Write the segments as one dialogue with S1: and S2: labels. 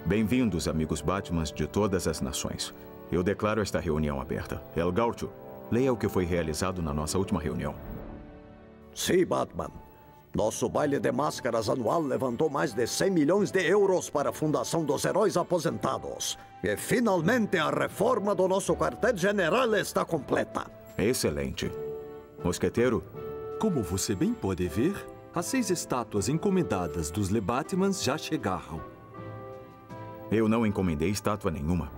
S1: Bem-vindos, amigos Batmans de todas as nações. Eu declaro esta reunião aberta. El Gaucho, leia o que foi realizado na nossa última reunião.
S2: Sim, Batman. Nosso baile de máscaras anual levantou mais de 100 milhões de euros para a Fundação dos Heróis Aposentados. E finalmente a reforma do nosso quartel-general está completa.
S1: Excelente. Mosqueteiro?
S3: Como você bem pode ver, as 6 estátuas encomendadas dos Le Batmans já chegaram.
S1: Eu não encomendei estátua nenhuma.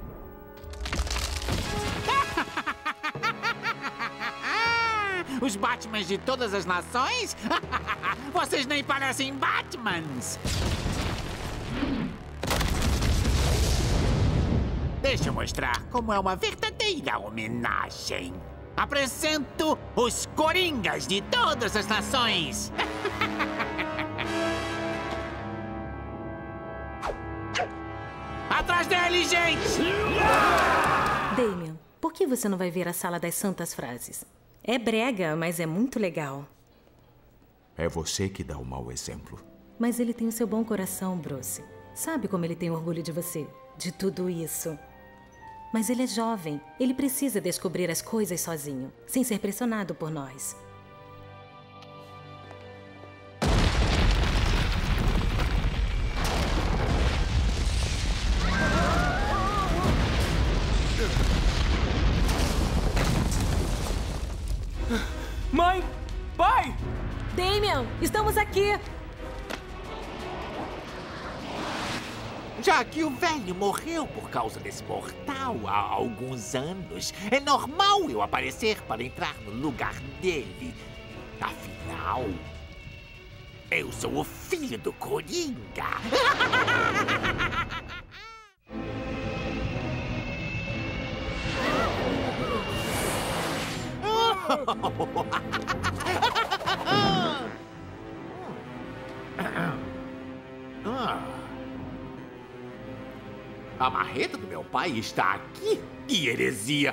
S4: Os Batmans de todas as nações? Vocês nem parecem Batmans! Deixa eu mostrar como é uma verdadeira homenagem. Apresento os Coringas de todas as nações! Atrás dele, gente!
S5: Damian, por que você não vai ver a Sala das Santas Frases? É brega, mas é muito legal.
S1: É você que dá o mau exemplo.
S5: Mas ele tem o seu bom coração, Bruce. Sabe como ele tem orgulho de você? De tudo isso. Mas ele é jovem. Ele precisa descobrir as coisas sozinho, sem ser pressionado por nós.
S3: Mãe! Pai!
S5: Damian, estamos aqui!
S4: Já que o velho morreu por causa desse portal há alguns anos, é normal eu aparecer para entrar no lugar dele. Afinal, eu sou o filho do Coringa. A marreta do meu pai está aqui. Que heresia!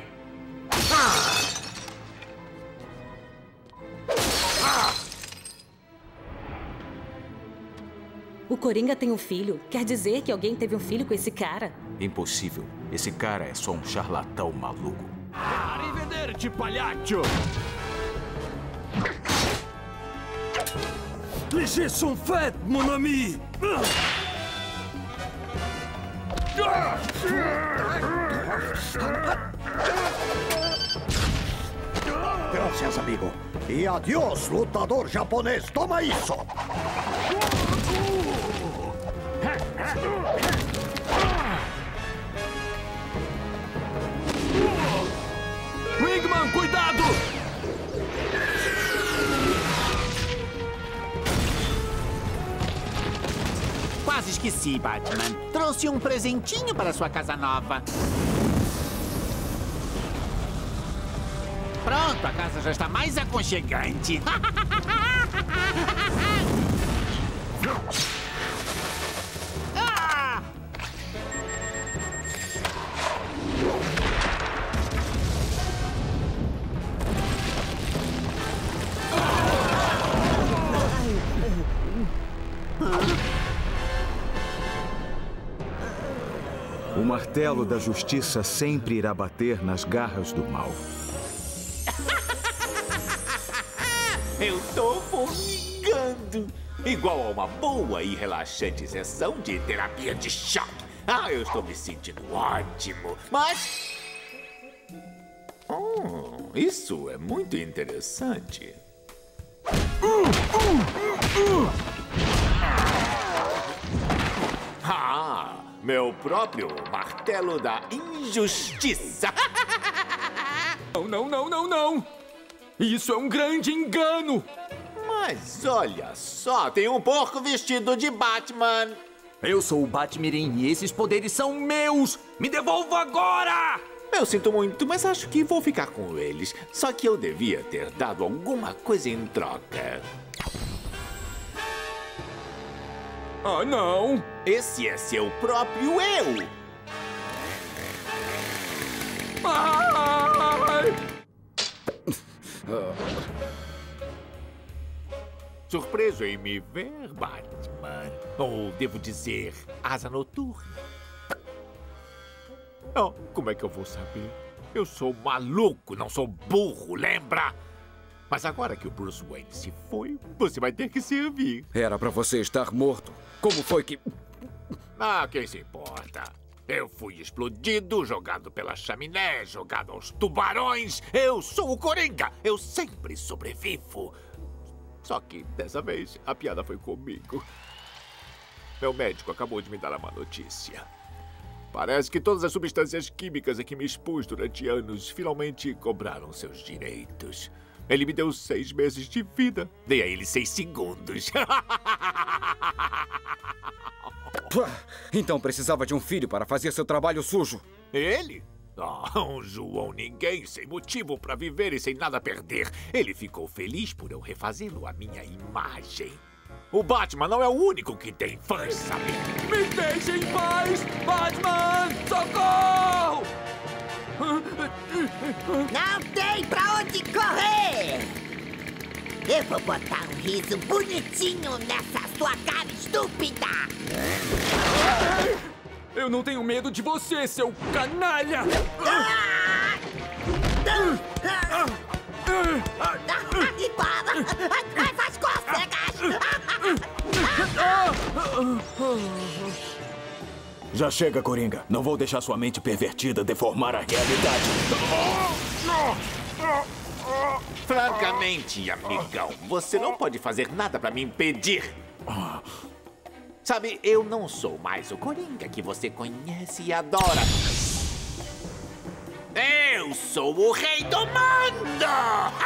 S5: O Coringa tem um filho. Quer dizer que alguém teve um filho com esse cara?
S1: Impossível. Esse cara é só um charlatão maluco.
S3: Arrivederci, palhaço! Laissez son fait, mon ami!
S2: Graças, amigo. E adiós, lutador japonês. Toma isso!
S3: Wingman, cuidado!
S4: Quase esqueci, Batman. Trouxe um presentinho para sua casa nova. Pronto, a casa já está mais aconchegante. Ah!
S1: O martelo da justiça sempre irá bater nas garras do mal.
S4: Eu tô formigando. Igual a uma boa e relaxante sessão de terapia de choque. Ah, eu estou me sentindo ótimo. Mas... isso é muito interessante. Ah, meu próprio martelo da injustiça.
S3: Não, não, não, não, não! Isso é um grande engano!
S4: Mas olha só, tem um porco vestido de Batman.
S6: Eu sou o Batmirim e esses poderes são meus! Me devolva agora!
S4: Eu sinto muito, mas acho que vou ficar com eles. Só que eu devia ter dado alguma coisa em troca.
S3: Ah, não!
S4: Esse é seu próprio eu!
S3: Ai!
S4: Surpreso em me ver, Batman. Ou devo dizer, asa noturna. Oh, como é que eu vou saber? Eu sou maluco, não sou burro, lembra? Mas agora que o Bruce Wayne se foi, você vai ter que servir.
S7: Era pra você estar morto. Como foi que...
S4: Ah, quem se importa? Eu fui explodido, jogado pela chaminé, jogado aos tubarões. Eu sou o Coringa. Eu sempre sobrevivo. Só que, dessa vez, a piada foi comigo. Meu médico acabou de me dar a má notícia. Parece que todas as substâncias químicas a que me expus durante anos finalmente cobraram seus direitos. Ele me deu 6 meses de vida. Dei a ele 6 segundos.
S7: Então precisava de um filho para fazer seu trabalho sujo.
S4: Ele? Um João ninguém, sem motivo para viver e sem nada a perder. Ele ficou feliz por eu refazê-lo à minha imagem. O Batman não é o único que tem fãs, sabe?
S6: Me deixe em paz! Batman! Socorro!
S8: Não tem pra onde correr! Eu vou botar um riso bonitinho nessa sua cara estúpida!
S6: Eu não tenho medo de você, seu canalha!
S8: E para! Atrás as cócegas!
S9: Já chega, Coringa. Não vou deixar sua mente pervertida deformar a realidade.
S4: Francamente, amigão, você não pode fazer nada pra me impedir. Sabe, eu não sou mais o Coringa que você conhece e adora. Eu sou o Rei do Mundo!